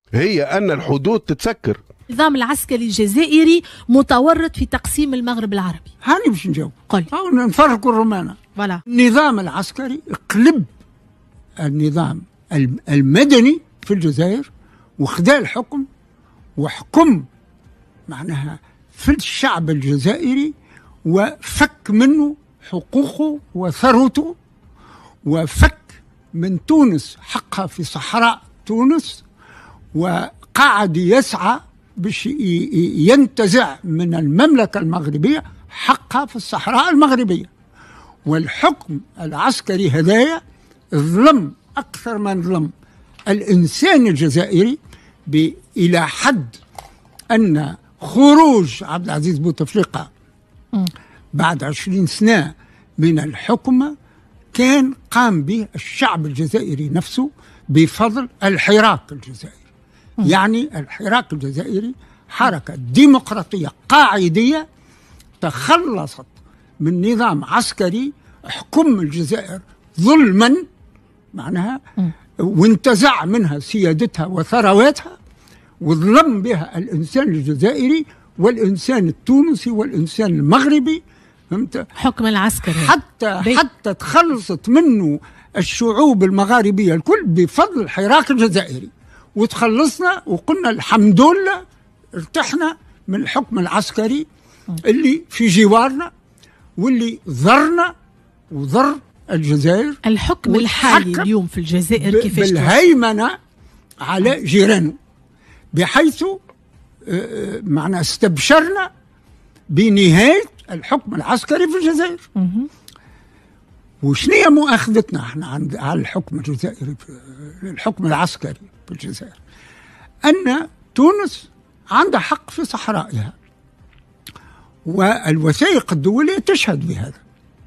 هي أن الحدود تتسكر. النظام العسكري الجزائري متورط في تقسيم المغرب العربي. هاني باش نجاوب. قل. أو نفرقوا الرومانة. فوالا. النظام العسكري قلب النظام المدني في الجزائر وخدا الحكم وحكم معناها في الشعب الجزائري وفك منه حقوقه وثروته وفك من تونس حقها في صحراء تونس وقعد يسعى باش ينتزع من المملكة المغربية حقها في الصحراء المغربية. والحكم العسكري هدايا ظلم أكثر من ظلم الإنسان الجزائري إلى حد أن خروج عبد العزيز بوتفليقة بعد 20 سنة من الحكم كان قام به الشعب الجزائري نفسه بفضل الحراك الجزائري. يعني الحراك الجزائري حركة ديمقراطية قاعدية تخلصت من نظام عسكري حكم الجزائر ظلما معناها وانتزع منها سيادتها وثرواتها وظلم بها الإنسان الجزائري والإنسان التونسي والإنسان المغربي. فهمت؟ حكم العسكري حتى تخلصت منه الشعوب المغاربية الكل بفضل الحراك الجزائري. وتخلصنا وقلنا الحمد لله ارتحنا من الحكم العسكري اللي في جوارنا واللي ضرنا وضر الجزائر. الحكم الحالي اليوم في الجزائر كيفاش بالهيمنة على جيرانه بحيث معنا استبشرنا بنهاية الحكم العسكري في الجزائر. وشنو هي مؤاخذتنا احنا على الحكم الجزائري الحكم العسكري في الجزائر؟ أن تونس عندها حق في صحرائها والوثائق الدولية تشهد بهذا.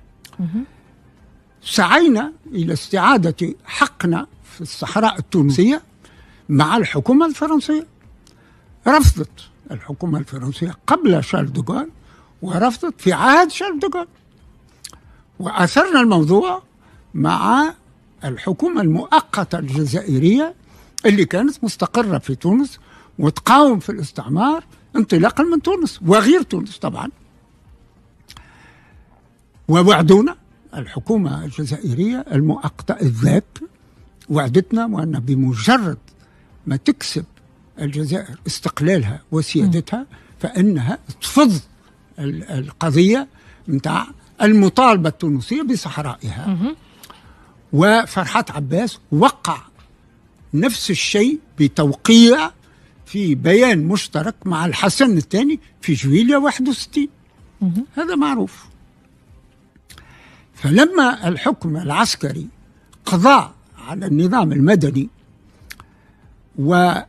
سعينا إلى استعادة حقنا في الصحراء التونسية مع الحكومة الفرنسية. رفضت الحكومة الفرنسية قبل شارل دوغول ورفضت في عهد شارل دوغول. وأثرنا الموضوع مع الحكومة المؤقتة الجزائرية اللي كانت مستقرة في تونس وتقاوم في الاستعمار انطلاقا من تونس وغير تونس طبعا. ووعدونا الحكومة الجزائرية المؤقتة الذاك وعدتنا وأن بمجرد ما تكسب الجزائر استقلالها وسيادتها فإنها تفض القضية متاع المطالبة التونسية بصحرائها. وفرحات عباس وقع نفس الشيء بتوقيع في بيان مشترك مع الحسن الثاني في جويلية 61. هذا معروف. فلما الحكم العسكري قضى على النظام المدني وجاء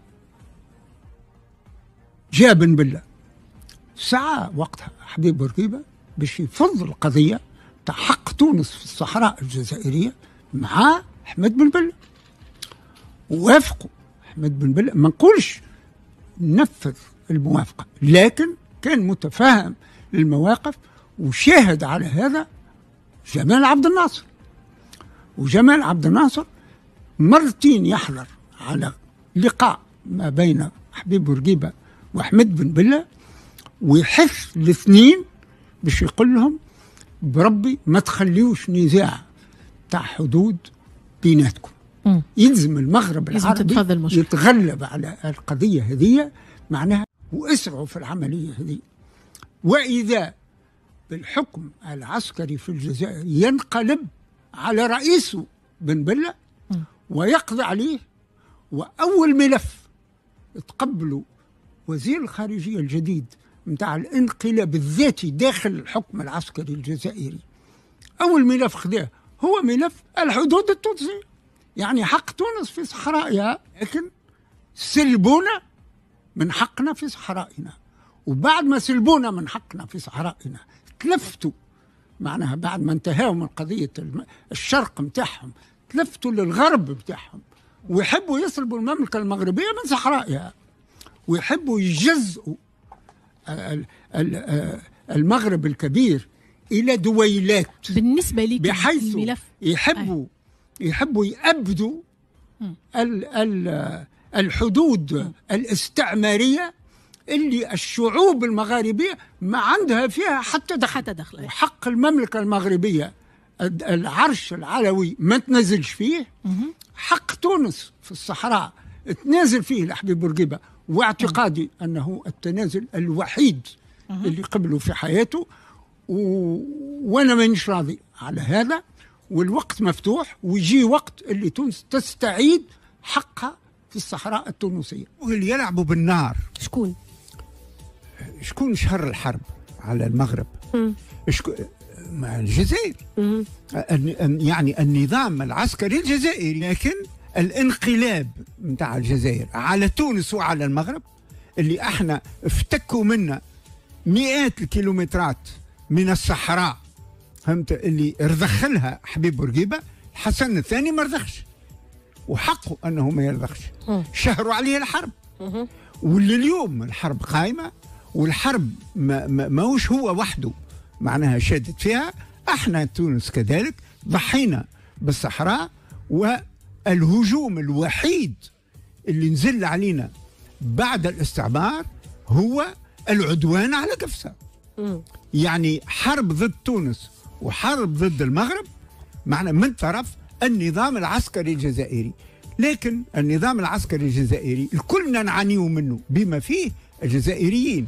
بن بلة سعى وقتها حبيب بورقيبة باش يفض القضية تاع حق تونس في الصحراء الجزائرية مع أحمد بن بلة. ووافقوا أحمد بن بلة، ما نقولش نفذ الموافقة لكن كان متفاهم للمواقف. وشاهد على هذا جمال عبد الناصر. وجمال عبد الناصر مرتين يحضر على لقاء ما بين حبيب بورقيبة وأحمد بن بلة ويحث الاثنين باش يقول لهم بربي ما تخليوش نزاع تاع حدود بيناتكم. يلزم المغرب العربي يتغلب على القضية هذه معناها واسرعوا في العملية هذه. وإذا بالحكم العسكري في الجزائر ينقلب على رئيسه بن بلة ويقضي عليه. وأول ملف تقبله وزير الخارجية الجديد متاع الانقلاب الذاتي داخل الحكم العسكري الجزائري، أول ملف خذاه هو ملف الحدود التونسية، يعني حق تونس في صحرائها، لكن سلبونا من حقنا في صحرائنا. وبعد ما سلبونا من حقنا في صحرائنا تلفتوا معناها بعد ما انتهوا من قضية الشرق متاعهم تلفتوا للغرب بتاعهم ويحبوا يسلبوا المملكة المغربية من صحرائها ويحبوا يجزئوا المغرب الكبير إلى دويلات. بالنسبة لي بحيث يحبوا يأبدوا الحدود الاستعمارية اللي الشعوب المغاربية ما عندها فيها حتى دخل. وحق المملكة المغربية العرش العلوي ما تنزلش فيه. حق تونس في الصحراء تنازل فيه الحبيب بورقيبة، واعتقادي أنه التنازل الوحيد اللي قبله في حياته، وأنا مانيش راضي على هذا. والوقت مفتوح، ويجي وقت اللي تونس تستعيد حقها في الصحراء التونسية. واللي يلعبوا بالنار شكون شهر الحرب على المغرب؟ مع الجزائر. يعني النظام العسكري الجزائري، لكن الانقلاب متاع الجزائر على تونس وعلى المغرب اللي احنا افتكوا منا مئات الكيلومترات من الصحراء، فهمت، اللي رضخلها حبيب بورقيبة. الحسن الثاني ما رضخش، وحقه انه ما يرضخش، شهروا عليه الحرب. واللي اليوم الحرب قائمة، والحرب ماهوش هو وحده معناها شادت فيها. احنا تونس كذلك ضحينا بالصحراء، والهجوم الوحيد اللي نزل علينا بعد الاستعمار هو العدوان على قفصة. يعني حرب ضد تونس وحرب ضد المغرب معنا من طرف النظام العسكري الجزائري. لكن النظام العسكري الجزائري كلنا نعانيه منه بما فيه الجزائريين.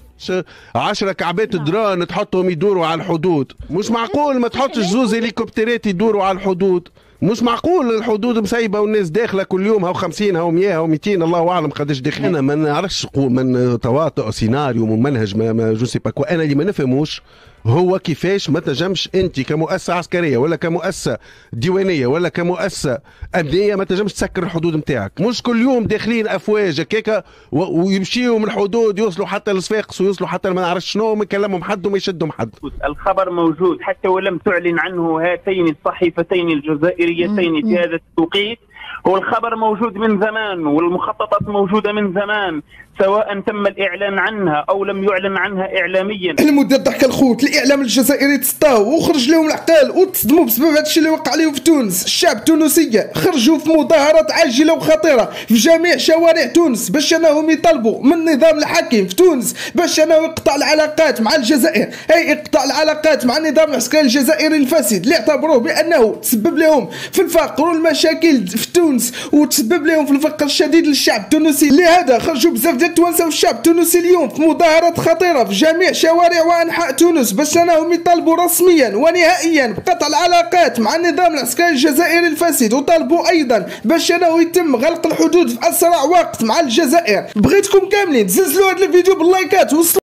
10 كعبات درون تحطهم يدوروا على الحدود، مش معقول ما تحطش زوز هليكوبترات يدوروا على الحدود. مش معقول الحدود مسيبه والناس داخله كل يوم، هاو 50 هاو 100 هاو 200 الله اعلم قداش داخلين. انا ما نعرفش من تواطؤ سيناريو من منهج ما جو سي با كوا. انا اللي ما نفهموش هو كيفاش ما تنجمش انت كمؤسسه عسكريه ولا كمؤسسه ديوانيه ولا كمؤسسه امنيه ما تنجمش تسكر الحدود نتاعك. مش كل يوم داخلين افواج هكاك ويمشيوا من الحدود يوصلوا حتى لصفاقس ويوصلوا حتى ما نعرفش شنو، ما يكلمهم حد وما يشدهم حد. الخبر موجود حتى ولم تعلن عنه هاتين الصحيفتين الجزائريتين في هذا التوقيت. هو الخبر موجود من زمان والمخططات موجودة من زمان، سواء تم الإعلان عنها أو لم يعلن عنها إعلاميا. المدة ضحك الخوت، الإعلام الجزائري تسطاو وخرج لهم العقال وتصدموا بسبب هذا الشيء اللي وقع عليهم في تونس. الشعب التونسي خرجوا في مظاهرات عاجلة وخطيرة في جميع شوارع تونس باش أنهم يطالبوا من النظام الحاكم في تونس باش أنه يقطع العلاقات مع الجزائر، أي اقطاع العلاقات مع النظام العسكري الجزائري الفاسد اللي اعتبروه بأنه تسبب لهم في الفقر والمشاكل في تونس وتسبب لهم في الفقر الشديد للشعب التونسي. لهذا خرجوا بزاف ديال التوانسه والشعب التونسي اليوم في مظاهرات خطيره في جميع شوارع وانحاء تونس باش انهم يطالبوا رسميا ونهائيا بقطع العلاقات مع النظام العسكري الجزائري الفاسد، وطالبوا ايضا باش انه يتم غلق الحدود في اسرع وقت مع الجزائر. بغيتكم كاملين تزلزلوا هذا الفيديو باللايكات.